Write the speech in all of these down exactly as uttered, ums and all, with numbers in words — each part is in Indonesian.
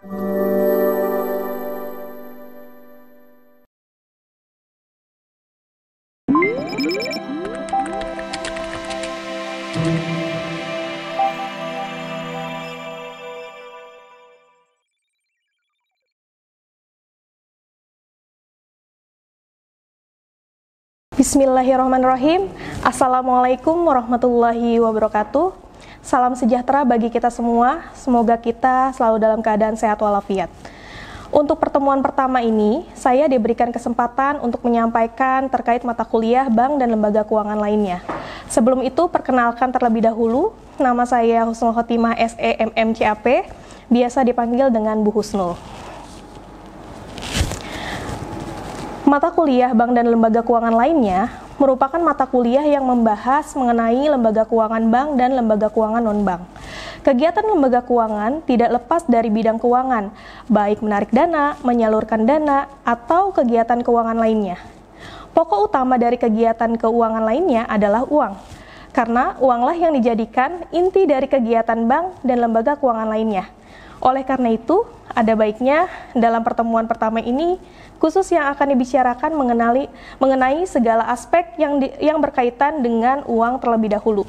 Bismillahirrahmanirrahim. Assalamualaikum warahmatullahi wabarakatuh. Salam sejahtera bagi kita semua. Semoga kita selalu dalam keadaan sehat walafiat. Untuk pertemuan pertama ini, saya diberikan kesempatan untuk menyampaikan terkait mata kuliah bank dan lembaga keuangan lainnya. Sebelum itu, perkenalkan terlebih dahulu, nama saya Husnul Khotimah S E M M C A P, biasa dipanggil dengan Bu Husnul. Mata kuliah bank dan lembaga keuangan lainnya merupakan mata kuliah yang membahas mengenai lembaga keuangan bank dan lembaga keuangan non-bank. Kegiatan lembaga keuangan tidak lepas dari bidang keuangan, baik menarik dana, menyalurkan dana, atau kegiatan keuangan lainnya. Pokok utama dari kegiatan keuangan lainnya adalah uang, karena uanglah yang dijadikan inti dari kegiatan bank dan lembaga keuangan lainnya. Oleh karena itu, ada baiknya dalam pertemuan pertama ini khusus yang akan dibicarakan mengenali, mengenai segala aspek yang, di, yang berkaitan dengan uang terlebih dahulu.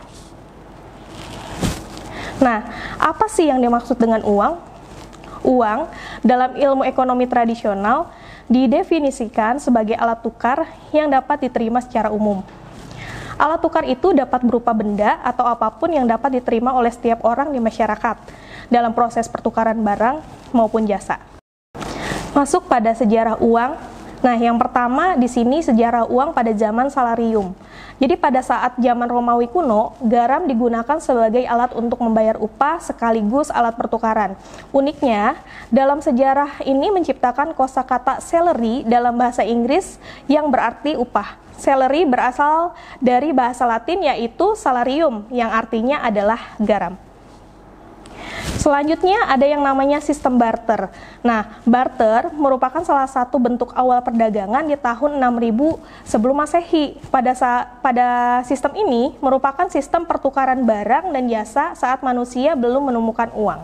Nah, apa sih yang dimaksud dengan uang? Uang dalam ilmu ekonomi tradisional didefinisikan sebagai alat tukar yang dapat diterima secara umum. Alat tukar itu dapat berupa benda atau apapun yang dapat diterima oleh setiap orang di masyarakat dalam proses pertukaran barang maupun jasa. Masuk pada sejarah uang. Nah, yang pertama di sini sejarah uang pada zaman salarium. Jadi pada saat zaman Romawi kuno, garam digunakan sebagai alat untuk membayar upah sekaligus alat pertukaran. Uniknya, dalam sejarah ini menciptakan kosakata salary dalam bahasa Inggris yang berarti upah. Salary berasal dari bahasa Latin yaitu salarium yang artinya adalah garam. Selanjutnya ada yang namanya sistem barter. Nah, barter merupakan salah satu bentuk awal perdagangan di tahun enam ribu sebelum Masehi. Pada saat, pada sistem ini merupakan sistem pertukaran barang dan jasa saat manusia belum menemukan uang.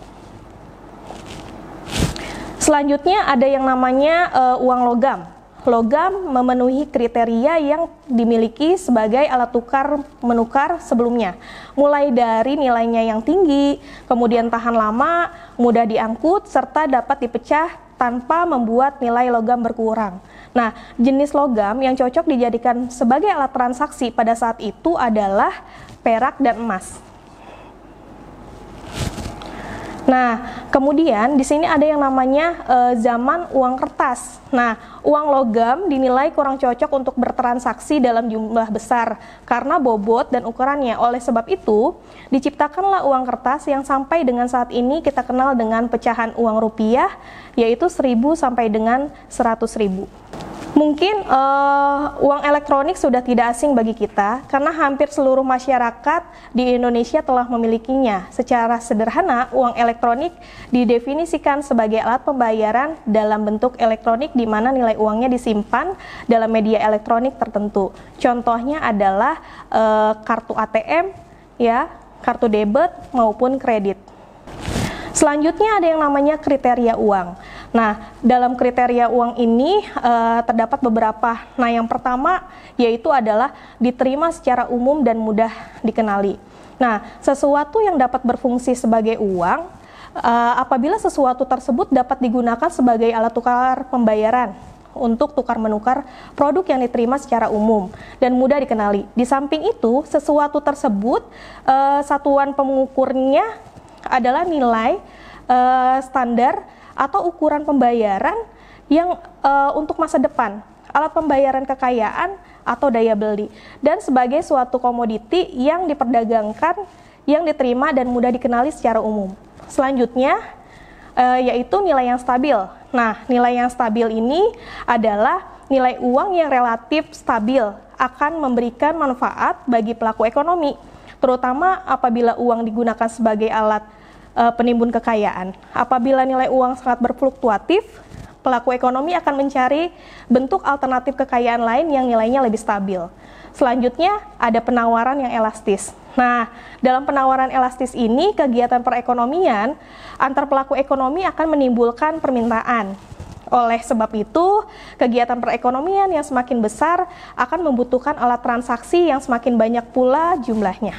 Selanjutnya ada yang namanya uh, uang logam. Logam memenuhi kriteria yang dimiliki sebagai alat tukar menukar sebelumnya, mulai dari nilainya yang tinggi, kemudian tahan lama, mudah diangkut, serta dapat dipecah tanpa membuat nilai logam berkurang. Nah, jenis logam yang cocok dijadikan sebagai alat transaksi pada saat itu adalah perak dan emas. Nah, kemudian di sini ada yang namanya e, zaman uang kertas. Nah, uang logam dinilai kurang cocok untuk bertransaksi dalam jumlah besar karena bobot dan ukurannya. Oleh sebab itu, diciptakanlah uang kertas yang sampai dengan saat ini kita kenal dengan pecahan uang rupiah, yaitu seribu sampai dengan seratus ribu. Mungkin uh, uang elektronik sudah tidak asing bagi kita karena hampir seluruh masyarakat di Indonesia telah memilikinya. Secara sederhana, uang elektronik didefinisikan sebagai alat pembayaran dalam bentuk elektronik di mana nilai uangnya disimpan dalam media elektronik tertentu. Contohnya adalah uh, kartu A T M, ya, kartu debit maupun kredit. Selanjutnya ada yang namanya kriteria uang. Nah, dalam kriteria uang ini e, terdapat beberapa. Nah, yang pertama yaitu adalah diterima secara umum dan mudah dikenali. Nah, sesuatu yang dapat berfungsi sebagai uang e, apabila sesuatu tersebut dapat digunakan sebagai alat tukar pembayaran untuk tukar-menukar produk yang diterima secara umum dan mudah dikenali. Di samping itu, sesuatu tersebut e, satuan pengukurnya adalah nilai e, standar atau ukuran pembayaran yang e, untuk masa depan, alat pembayaran kekayaan atau daya beli, dan sebagai suatu komoditi yang diperdagangkan, yang diterima dan mudah dikenali secara umum. Selanjutnya e, yaitu nilai yang stabil. Nah, nilai yang stabil ini adalah nilai uang yang relatif stabil, akan memberikan manfaat bagi pelaku ekonomi, terutama apabila uang digunakan sebagai alat penimbun kekayaan. Apabila nilai uang sangat berfluktuatif, pelaku ekonomi akan mencari bentuk alternatif kekayaan lain yang nilainya lebih stabil. Selanjutnya, ada penawaran yang elastis. Nah, dalam penawaran elastis ini, kegiatan perekonomian antar pelaku ekonomi akan menimbulkan permintaan. Oleh sebab itu, kegiatan perekonomian yang semakin besar akan membutuhkan alat transaksi yang semakin banyak pula jumlahnya.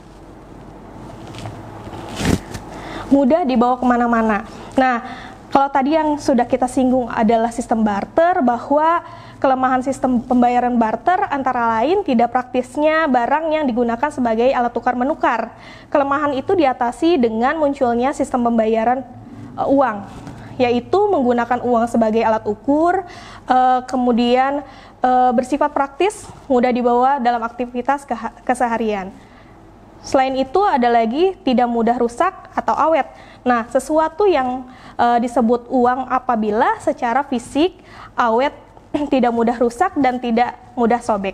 Mudah dibawa kemana-mana. Nah, kalau tadi yang sudah kita singgung adalah sistem barter, bahwa kelemahan sistem pembayaran barter antara lain tidak praktisnya barang yang digunakan sebagai alat tukar menukar. Kelemahan itu diatasi dengan munculnya sistem pembayaran uh, uang, yaitu menggunakan uang sebagai alat ukur, uh, kemudian uh, bersifat praktis, mudah dibawa dalam aktivitas ke- keseharian. Selain itu ada lagi tidak mudah rusak atau awet. Nah, sesuatu yang uh, disebut uang apabila secara fisik awet, tidak mudah rusak dan tidak mudah sobek.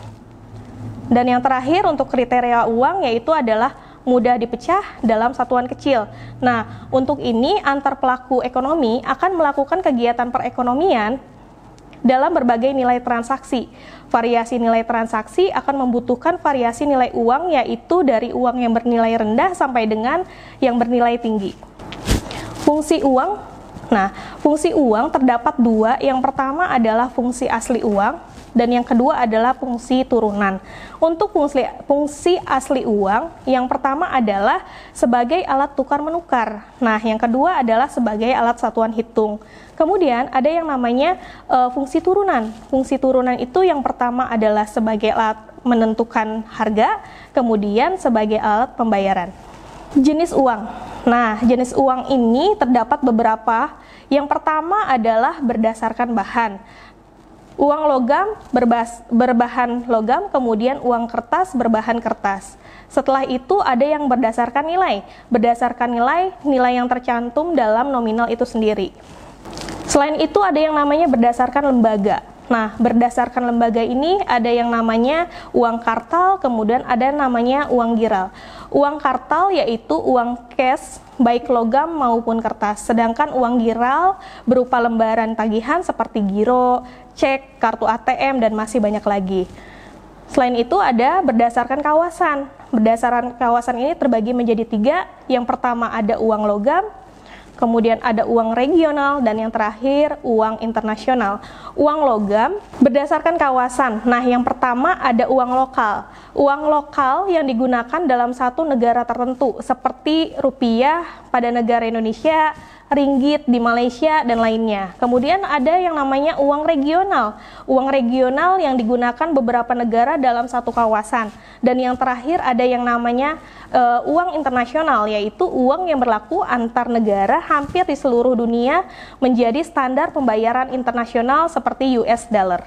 Dan yang terakhir untuk kriteria uang yaitu adalah mudah dipecah dalam satuan kecil. Nah, untuk ini antar pelaku ekonomi akan melakukan kegiatan perekonomian dalam berbagai nilai transaksi. Variasi nilai transaksi akan membutuhkan variasi nilai uang, yaitu dari uang yang bernilai rendah sampai dengan yang bernilai tinggi. Fungsi uang. Nah, fungsi uang terdapat dua. Yang pertama adalah fungsi asli uang, dan yang kedua adalah fungsi turunan. Untuk fungsi, fungsi asli uang, yang pertama adalah sebagai alat tukar-menukar. Nah, yang kedua adalah sebagai alat satuan hitung. Kemudian ada yang namanya e, fungsi turunan. Fungsi turunan itu yang pertama adalah sebagai alat menentukan harga, kemudian sebagai alat pembayaran. Jenis uang. Nah, jenis uang ini terdapat beberapa. Yang pertama adalah berdasarkan bahan. Uang logam berbas, berbahan logam, kemudian uang kertas berbahan kertas. Setelah itu ada yang berdasarkan nilai. Berdasarkan nilai, nilai yang tercantum dalam nominal itu sendiri. Selain itu ada yang namanya berdasarkan lembaga. Nah, berdasarkan lembaga ini ada yang namanya uang kartal, kemudian ada namanya uang giral. Uang kartal yaitu uang cash, baik logam maupun kertas. Sedangkan uang giral berupa lembaran tagihan seperti giro, cek, kartu A T M, dan masih banyak lagi. Selain itu ada berdasarkan kawasan. Berdasarkan kawasan ini terbagi menjadi tiga. Yang pertama ada uang logam, kemudian ada uang regional, dan yang terakhir uang internasional. Uang logam berdasarkan kawasan. Nah, yang pertama ada uang lokal. Uang lokal yang digunakan dalam satu negara tertentu, seperti rupiah pada negara Indonesia, ringgit di Malaysia, dan lainnya. Kemudian ada yang namanya uang regional. Uang regional yang digunakan beberapa negara dalam satu kawasan. Dan yang terakhir ada yang namanya uh, uang internasional, yaitu uang yang berlaku antar negara hampir di seluruh dunia menjadi standar pembayaran internasional seperti U S dollar.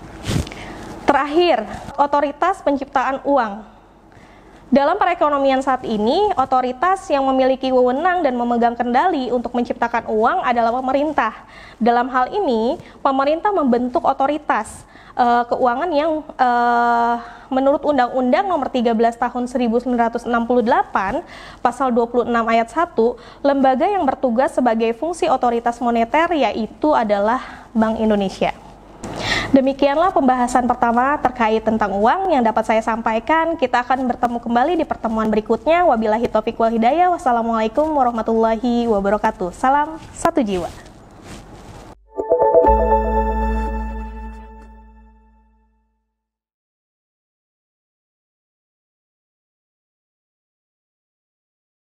Terakhir, otoritas penciptaan uang. Dalam perekonomian saat ini, otoritas yang memiliki wewenang dan memegang kendali untuk menciptakan uang adalah pemerintah. Dalam hal ini, pemerintah membentuk otoritas uh, keuangan yang uh, menurut Undang-Undang Nomor tiga belas Tahun seribu sembilan ratus enam puluh delapan, Pasal dua puluh enam Ayat satu, lembaga yang bertugas sebagai fungsi otoritas moneter yaitu adalah Bank Indonesia. Demikianlah pembahasan pertama terkait tentang uang yang dapat saya sampaikan. Kita akan bertemu kembali di pertemuan berikutnya. Wabillahi taufiq wal hidayah. Wassalamualaikum warahmatullahi wabarakatuh. Salam satu jiwa.